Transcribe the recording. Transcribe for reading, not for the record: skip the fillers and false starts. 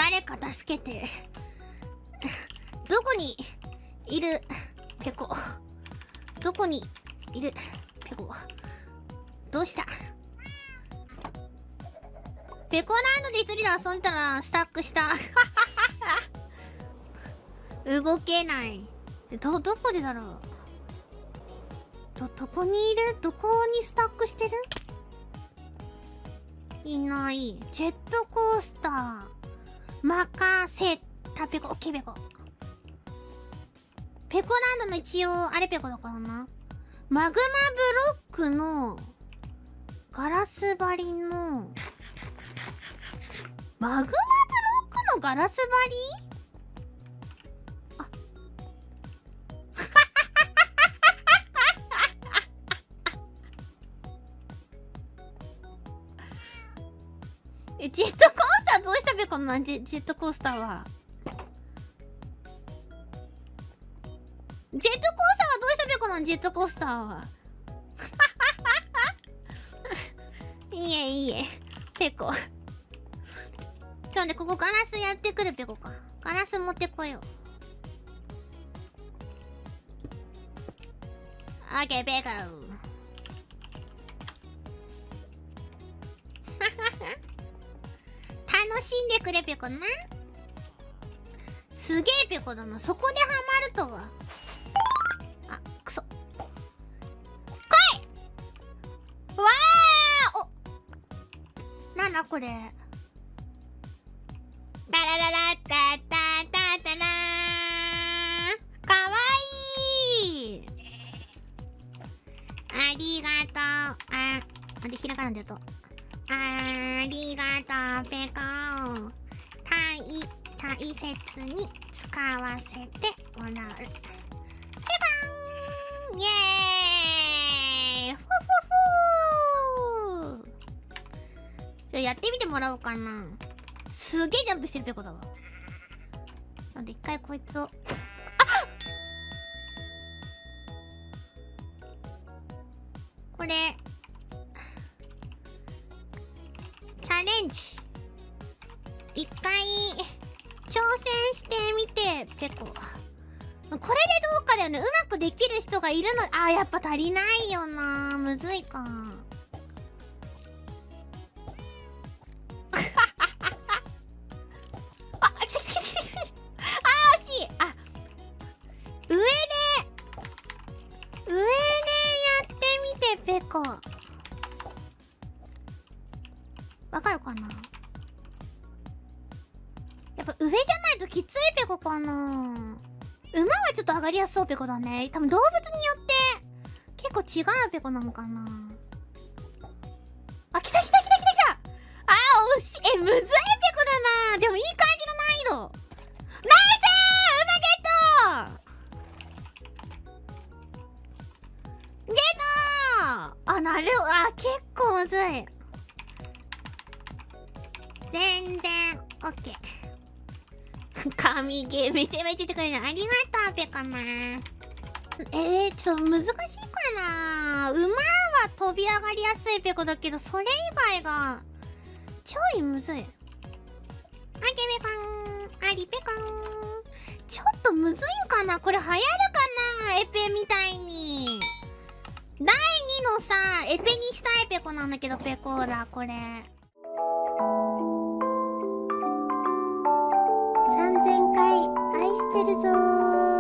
誰か助けて。どこにいるペコ。どこにいるペコ。どうした？ペコランドで一人で遊んだらスタックした。動けない。どこでだろう。どこにいる？どこにスタックしてる？いない。ジェットコースター。任せたペコ。オッケーペコ。ペコランドの一応、あれペコだからな。マグマブロックのガラス張りのマグマブロックのガラス張り？あジェットコースターどうしたペコのジェットコースターは。ジェットコースターはどうしたペコのジェットコースターは。いいえいいえ。ペコ。今日ね、ここガラスやってくるペコか。ガラス持ってこよう。オッケーペコ。楽しんでくれペコな。すげえペコだな。そこでハマるとは。あ、くそ。来い！わー！お！なんだこれ。タラララッタッタッタッタラー。かわいい！ありがとう。あれ、ひらがなで言うと。ありがとう、ペコ。大切に使わせてもらう。ペコーン！イエーイ！フォフォフォー！じゃあやってみてもらおうかな。すげえジャンプしてるペコだわ。ちょっと一回こいつを。あっ！これチャレンジ一回挑戦してみてペコ。これでどうかだよね。うまくできる人がいるの。あー、やっぱ足りないよな。むずいか。あ、来た来た来た来た。あー、惜しい。あ、上でやってみてペコ。わかるかな。やっぱ上じゃないときついペコかな。馬はちょっと上がりやすそうペコだね。多分動物によって結構違うペコなのかな。あ、来た来た来た来た来た。あー、惜しい。むずいペコだな。でもいい感じの難易度。ナイス！馬ゲット！ゲット！あ、なるほど。あ、結構むずい。全然オッケー。神ゲーめちゃめちゃ言ってくれるのありがとうペコな。ちょっと難しいかな。馬は飛び上がりやすいペコだけど、それ以外がちょいむずい。あけペコン、ありペコン。ちょっとむずいんかな。これ流行るかな、エペみたいに。第2のさ、エペにしたいペコなんだけど、ペコーラこれ。3000回愛してるぞー。